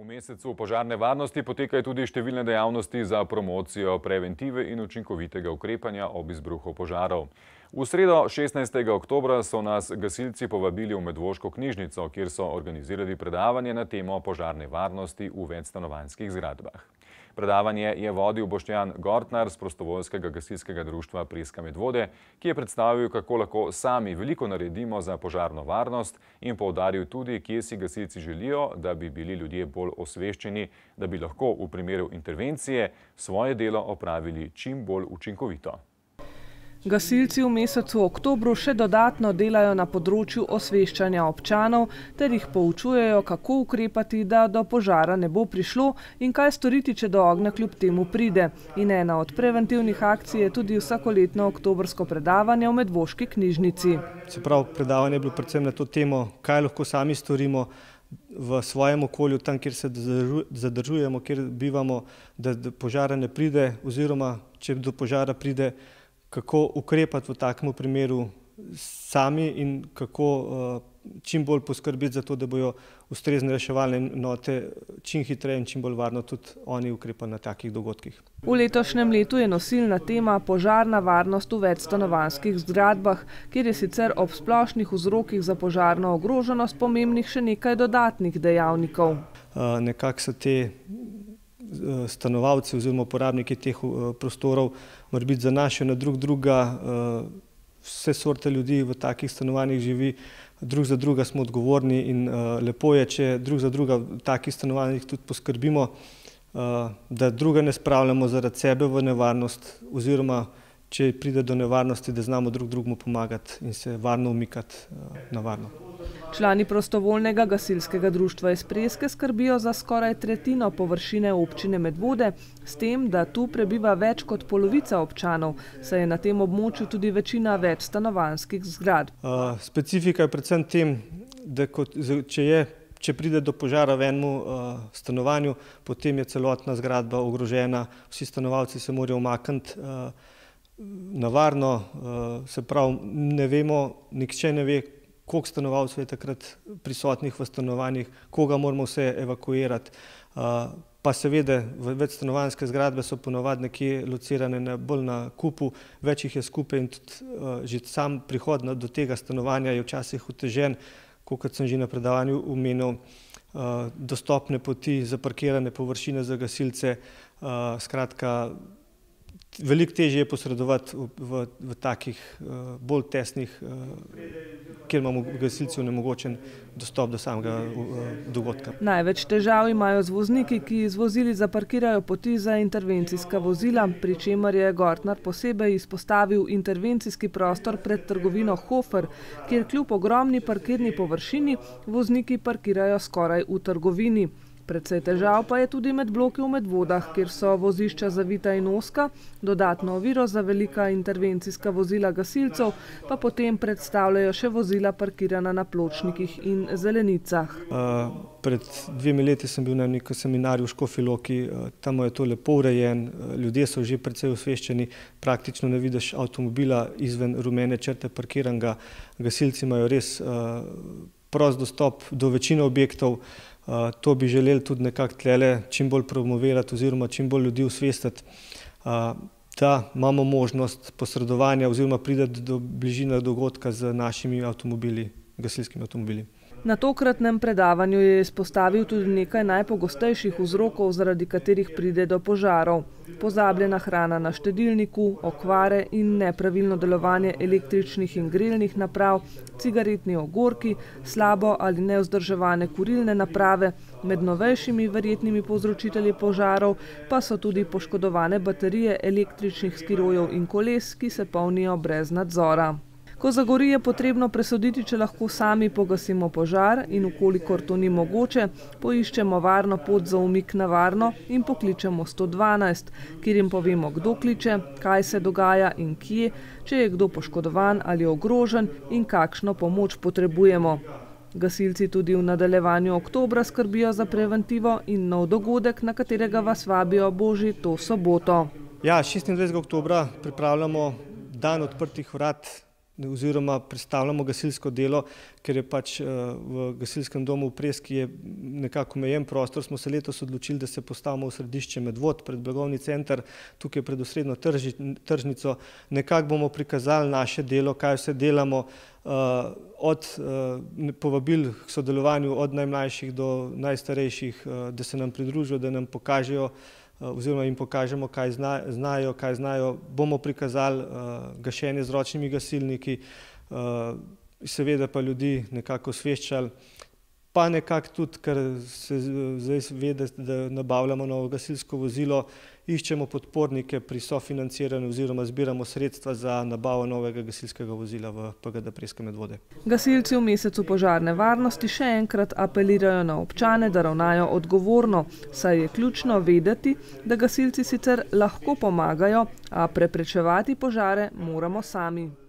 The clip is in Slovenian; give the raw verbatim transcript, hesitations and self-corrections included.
V mesecu požarne varnosti potekajo tudi številne dejavnosti za promocijo preventive in učinkovitega ukrepanja ob izbruhu požarov. V sredo šestnajstega oktobra so nas gasilci povabili v Medvoško knjižnico, kjer so organizirali predavanje na temo požarne varnosti v večstanovanjskih zgradbah. Predavanje je vodil Boštjan Gortnar z prostovoljskega gasilskega društva Preska Medvode, ki je predstavil, kako lahko sami veliko naredimo za požarno varnost in poudaril tudi, kje si gasilci želijo, da bi bili ljudje bolj osveščeni, da bi lahko v primeru intervencije svoje delo opravili čim bolj učinkovito. Gasilci v mesecu oktobru še dodatno delajo na področju osveščanja občanov ter jih poučujejo, kako ukrepati, da do požara ne bo prišlo in kaj storiti, če do ognja kljub temu pride. In ena od preventivnih akcij je tudi vsakoletno oktobrsko predavanje v Medvoški knjižnici. Se pravi, predavanje je bilo predvsem na to temo, kaj lahko sami storimo v svojem okolju, tam, kjer se zadržujemo, kjer bivamo, da do požara ne pride, oziroma če do požara pride, kako ukrepati v takem primeru sami in kako čim bolj poskrbeti za to, da bojo ustrezne reševalne enote čim hitreje in čim bolj varno tudi oni ukrepali na takih dogodkih. V letošnjem letu je nosilna tema požarna varnost v večstanovanjskih zgradbah, kjer je sicer ob splošnih vzrokih za požarno ogroženost pomembnih še nekaj dodatnih dejavnikov. Nekako so te stanovalci oziroma uporabniki teh prostorov mora biti zanašajo na drug druga, vse sorte ljudi v takih stanovanjih živi, drug za druga smo odgovorni in lepo je, če drug za druga v takih stanovanjih tudi poskrbimo, da druga ne spravljamo zaradi sebe v nevarnost oziroma če pride do nevarnosti, da znamo drug drugemu pomagati in se varno umikati na varno. Člani prostovoljnega gasilskega društva iz Preske skrbijo za skoraj tretjino površine občine Medvode, s tem, da tu prebiva več kot polovica občanov, saj je na tem območju tudi večina večstanovanjskih zgradb. Specifika je predvsem tem, da kot, če, je, če pride do požara v enem stanovanju, potem je celotna zgradba ogrožena, vsi stanovalci se morajo umakniti na varno, se pravi, ne vemo, nihče ne ve, koliko stanovalcev je takrat prisotnih v stanovanjih, koga moramo vse evakuirati. Pa seveda, večstanovanjske zgradbe so ponavadi nekje locirane bolj na kupu, več jih je skupaj in tudi že sam prihod do tega stanovanja je včasih otežen, kot sem že na predavanju omenil, dostopne poti, zaparkirane površine za gasilce, skratka, veliko težje je posredovati v, v, v takih uh, bolj tesnih, uh, kjer imamo gasilci onemogočen dostop do samega uh, dogodka. Največ težav imajo z vozniki, ki iz vozili zaparkirajo poti za intervencijska vozila, pri čemer je Gortnar posebej izpostavil intervencijski prostor pred trgovino Hofer, kjer kljub ogromni parkirni površini vozniki parkirajo skoraj v trgovini. Predvsej težav pa je tudi med bloki v Medvodah, kjer so vozišča zavita in ozka, dodatno oviro za velika intervencijska vozila gasilcev, pa potem predstavljajo še vozila parkirana na pločnikih in zelenicah. Uh, pred dvemi leti sem bil na nekem seminarju v Škofji Loki, uh, tam je to lepo urejen, uh, ljudje so že precej osveščeni, praktično ne vidiš avtomobila izven rumene črte parkiranega, gasilci imajo res uh, prost dostop do večine objektov. Uh, to bi želeli tudi nekako tlele čim bolj promovirati oziroma čim bolj ljudi osvestiti, uh, da imamo možnost posredovanja oziroma prideti do bližine dogodka z našimi avtomobili, gasilskimi avtomobili. Na tokratnem predavanju je izpostavil tudi nekaj najpogostejših vzrokov, zaradi katerih pride do požarov. Pozabljena hrana na štedilniku, okvare in nepravilno delovanje električnih in grelnih naprav, cigaretni ogorki, slabo ali nevzdrževane kurilne naprave, med novejšimi verjetnimi povzročitelji požarov pa so tudi poškodovane baterije električnih skirojev in koles, ki se polnijo brez nadzora. Ko zagori, je potrebno presoditi, če lahko sami pogasimo požar in ukolikor to ni mogoče, poiščemo varno pot za umik na varno in pokličemo sto dvanajst, kjer jim povemo, kdo kliče, kaj se dogaja in kje, če je kdo poškodovan ali ogrožen in kakšno pomoč potrebujemo. Gasilci tudi v nadaljevanju oktobra skrbijo za preventivo in nov dogodek, na katerega vas vabijo, bo že to soboto. Ja, šestindvajsetega oktobra pripravljamo dan odprtih vrat oziroma predstavljamo gasilsko delo, ker je pač v gasilskem domu v Preski je nekako omejen prostor. Smo se letos odločili, da se postavimo v središče Medvod, pred blagovni center, tukaj pred osrednjo tržnico. Nekako bomo prikazali naše delo, kaj vse delamo, od povabil k sodelovanju od najmlajših do najstarejših, da se nam pridružijo, da nam pokažejo oziroma jim pokažemo, kaj znajo, kaj znajo. Bomo prikazali gašenje z ročnimi gasilniki, seveda pa ljudi nekako osveščali, pa nekako tudi, ker se zdaj vede, da nabavljamo novo gasilsko vozilo, iščemo podpornike pri sofinanciranju oziroma zbiramo sredstva za nabavo novega gasilskega vozila v P G D Preska Medvode. Gasilci v mesecu požarne varnosti še enkrat apelirajo na občane, da ravnajo odgovorno, saj je ključno vedeti, da gasilci sicer lahko pomagajo, a preprečevati požare moramo sami.